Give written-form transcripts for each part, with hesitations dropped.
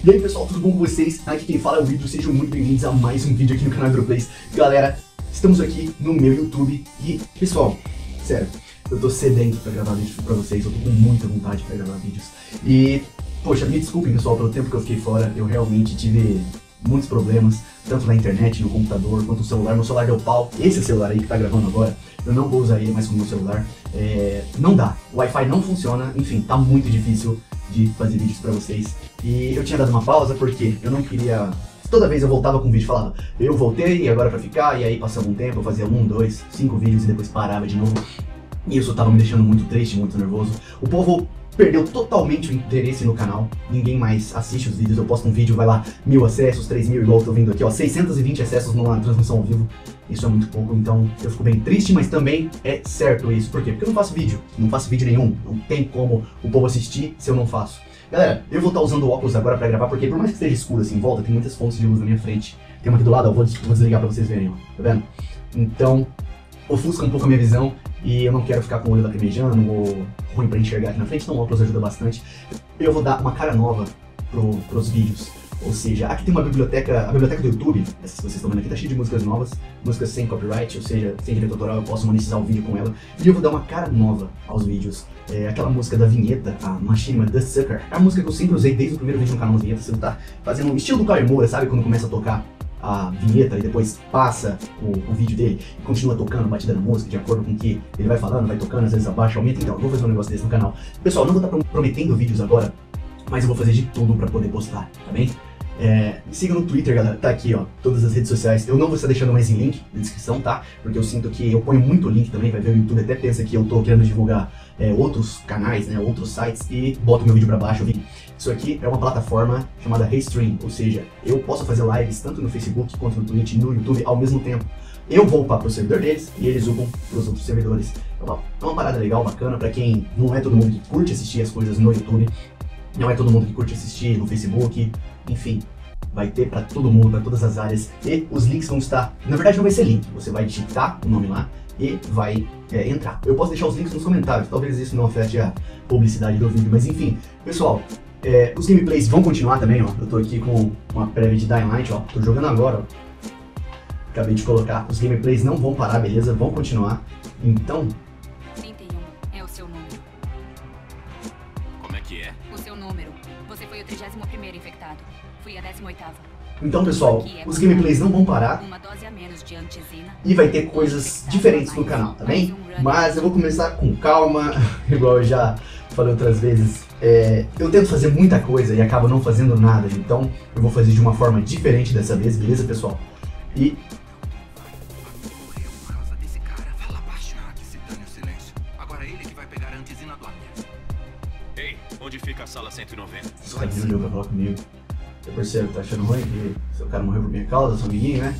E aí pessoal, tudo bom com vocês? Aqui quem fala é o Hidro, sejam muito bem-vindos a mais um vídeo aqui no canal HidroPlays. Galera, estamos aqui no meu YouTube e, pessoal, sério, eu tô sedento pra gravar vídeos pra vocês, eu tô com muita vontade pra gravar vídeos. E, poxa, me desculpem pessoal pelo tempo que eu fiquei fora, eu realmente tive muitos problemas, tanto na internet, no computador, quanto no celular. Meu celular deu pau, esse celular aí que tá gravando agora, eu não vou usar ele mais como meu celular. Não dá, o Wi-Fi não funciona, enfim, tá muito difícil de fazer vídeos pra vocês. E eu tinha dado uma pausa porque eu não queria... Toda vez eu voltava com um vídeo e falava, eu voltei agora pra ficar, e aí passava um tempo, eu fazia 1, 2, 5 vídeos e depois parava de novo. E isso tava me deixando muito triste, muito nervoso. O povo perdeu totalmente o interesse no canal, ninguém mais assiste os vídeos. Eu posto um vídeo, vai lá, 1000 acessos, 3000, igual eu tô vendo aqui, ó, 620 acessos numa transmissão ao vivo. Isso é muito pouco, então eu fico bem triste, mas também é certo isso. Por quê? Porque eu não faço vídeo, nenhum, não tem como o povo assistir se eu não faço. Galera, eu vou estar usando o óculos agora pra gravar, porque por mais que esteja escuro assim em volta, tem muitas fontes de luz na minha frente. Tem uma aqui do lado, eu vou desligar pra vocês verem, ó, tá vendo? Então, ofusca um pouco a minha visão e eu não quero ficar com o olho lacrimejando ou ruim pra enxergar aqui na frente, então o óculos ajuda bastante. Eu vou dar uma cara nova pros vídeos, ou seja, aqui tem uma biblioteca, a biblioteca do YouTube, essa que vocês estão vendo aqui, tá cheia de músicas novas, músicas sem copyright, ou seja, sem direito autoral, eu posso monetizar o vídeo com ela, e eu vou dar uma cara nova aos vídeos. Aquela música da vinheta, a Machinima The Sucker, é a música que eu sempre usei desde o primeiro vídeo no canal das vinhetas. Você tá fazendo um estilo do Caio Moura, sabe, quando começa a tocar a vinheta e depois passa o vídeo dele e continua tocando, batida na música, de acordo com o que ele vai falando, vai tocando, às vezes abaixa, aumenta. Então, eu vou fazer um negócio desse no canal. Pessoal, não vou estar prometendo vídeos agora, mas eu vou fazer de tudo pra poder postar, tá bem? Me siga no Twitter, galera, tá aqui, ó, todas as redes sociais. Eu não vou estar deixando mais em link na descrição, tá? Porque eu sinto que eu ponho muito link também, vai ver o YouTube até pensa que eu tô querendo divulgar outros canais, né, outros sites, e boto meu vídeo pra baixo. Isso aqui é uma plataforma chamada Restream, ou seja, eu posso fazer lives tanto no Facebook quanto no Twitch e no YouTube ao mesmo tempo. Eu vou upar pro servidor deles e eles upam pros outros servidores. Então, é uma parada legal, bacana, pra quem não é todo mundo que curte assistir as coisas no YouTube, não é todo mundo que curte assistir no Facebook, enfim, vai ter pra todo mundo, pra todas as áreas, e os links vão estar, na verdade não vai ser link, você vai digitar o nome lá e vai entrar. Eu posso deixar os links nos comentários, talvez isso não afete a publicidade do vídeo, mas enfim, pessoal, os gameplays vão continuar também, ó, eu tô aqui com uma prévia de Dying Light, ó, tô jogando agora, ó, acabei de colocar, os gameplays não vão parar, beleza, vão continuar, então... 31 é o seu número. Como é que é? O seu número. Você foi o 31º infectado. Fui a 18ª. Então, pessoal, os gameplays não vão parar Uma dose a menos de antizina. e vai ter coisas diferentes no canal, tá bem? Mas eu vou começar com calma, igual eu já falei outras vezes. Eu tento fazer muita coisa e acabo não fazendo nada, então eu vou fazer de uma forma diferente dessa vez, beleza, pessoal? E... Ei, onde fica a sala 190? Você tá vindo pra falar comigo? Seu parceiro tá achando ruim que seu cara morreu por minha causa, seu amiguinho, né?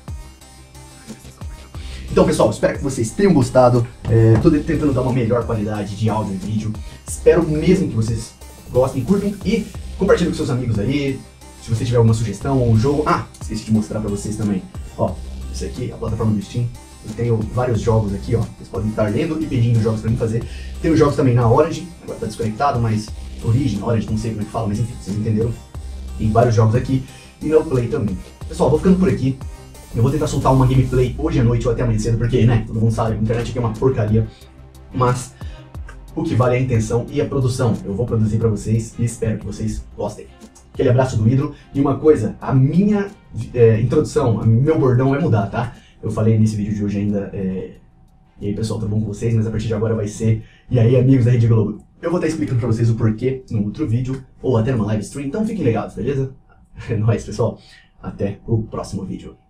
Então, pessoal, espero que vocês tenham gostado. Tô tentando dar uma melhor qualidade de áudio e vídeo. Espero mesmo que vocês gostem, curtem e compartilhem com seus amigos aí. Se você tiver alguma sugestão ou um jogo... Ah, esqueci de mostrar pra vocês também. Ó, esse aqui é a plataforma do Steam. Eu tenho vários jogos aqui, ó. Vocês podem estar lendo e pedindo jogos pra mim fazer. Tenho jogos também na Orange. Agora tá desconectado, mas... Origin, Orange, não sei como é que fala, mas enfim, vocês entenderam. Tem vários jogos aqui e no Play também. Pessoal, vou ficando por aqui. Eu vou tentar soltar uma gameplay hoje à noite ou até amanhã cedo, porque, né, todo mundo sabe, a internet aqui é uma porcaria. Mas o que vale é a intenção e a produção. Eu vou produzir pra vocês e espero que vocês gostem. Aquele abraço do Hidro. E uma coisa, a minha introdução, meu bordão vai mudar, tá? Eu falei nesse vídeo de hoje ainda, e aí pessoal, tudo bom com vocês? Mas a partir de agora vai ser, e aí amigos da Rede Globo? Eu vou estar explicando pra vocês o porquê no outro vídeo, ou até numa live stream, então fiquem ligados, beleza? É nóis, pessoal. Até o próximo vídeo.